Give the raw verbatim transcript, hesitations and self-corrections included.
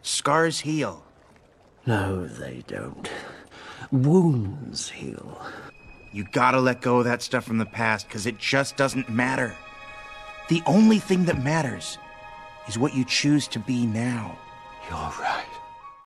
Scars heal. No, they don't. Wounds heal. You gotta let go of that stuff from the past, because it just doesn't matter. The only thing that matters is what you choose to be now. You're right.